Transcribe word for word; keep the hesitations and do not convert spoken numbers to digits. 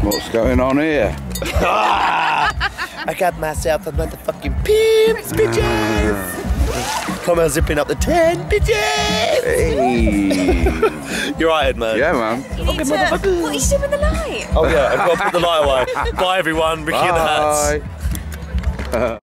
What's going on here? I got myself a motherfucking Pimms, bitches! Come on, zipping up the tent, bitches! Hey. You're right, Ed, man. Yeah, man. You need to, what are you doing with the light? Oh, yeah, I've got to put the light away. Bye, everyone. Ricky in the hats. Bye.